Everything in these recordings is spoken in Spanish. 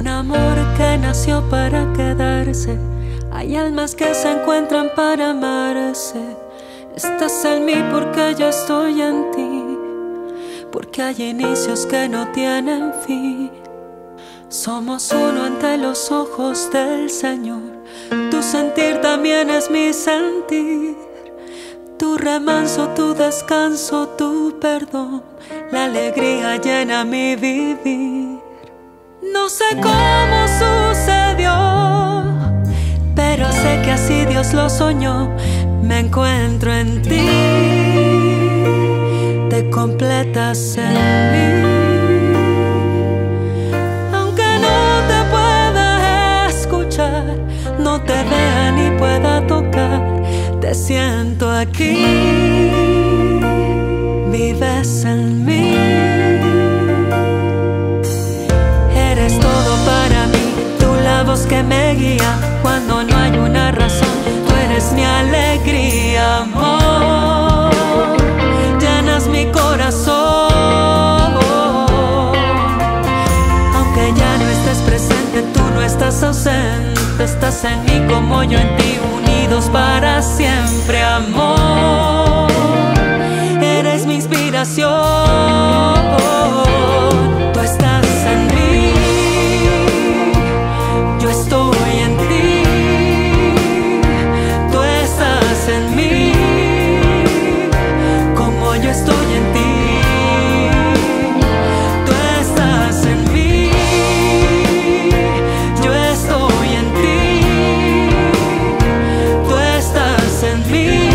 Un amor que nació para quedarse. Hay almas que se encuentran para amarse. Estás en mí porque yo estoy en ti, porque hay inicios que no tienen fin. Somos uno ante los ojos del Señor. Tu sentir también es mi sentir. Tu remanso, tu descanso, tu perdón, la alegría llena mi vivir. No sé cómo sucedió, pero sé que así Dios lo soñó. Me encuentro en ti, te completas en mí. Aunque no te pueda escuchar, no te vea ni pueda tocar, te siento aquí, vives en mí. Eres todo para mí, tú la voz que me guía cuando no hay una razón. Tú eres mi alegría, amor, llenas mi corazón. Aunque ya no estés presente, tú no estás ausente. Estás en mí como yo en ti, unidos para siempre, amor. Eres mi inspiración. Tú estás en mí, yo estoy en ti. Tú estás en mí, como yo estoy en ti. Tú estás en mí, yo estoy en ti. Tú estás en mí,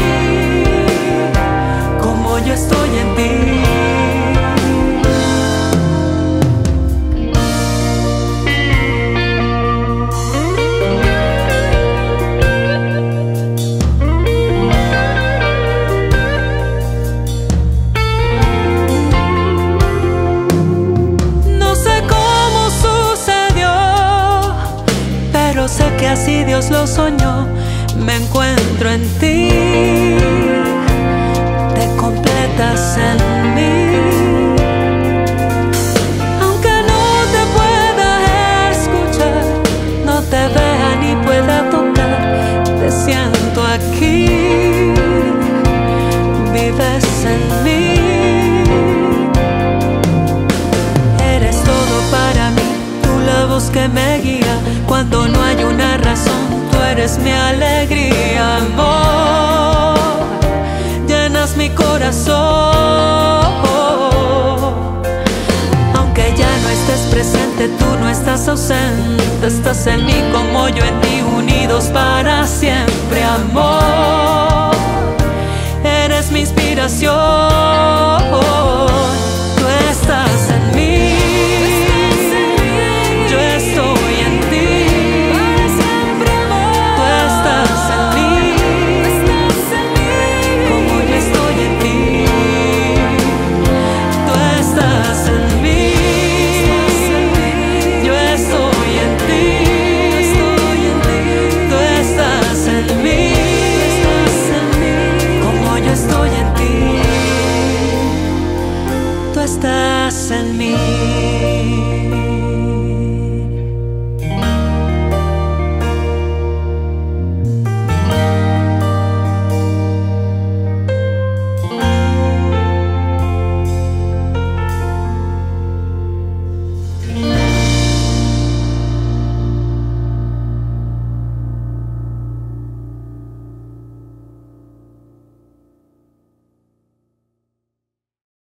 como yo estoy en ti. Sé que así Dios lo soñó. Me encuentro en ti, te completas en mí. Aunque no te pueda escuchar, no te vea ni pueda tocar, te siento aquí, vives en mí. Eres todo para mí, tú la voz que me guía cuando no hay una razón. Tú eres mi alegría, amor, llenas mi corazón. Aunque ya no estés presente, tú no estás ausente. Estás en mí como yo en ti, unidos para siempre, amor. Eres mi inspiración.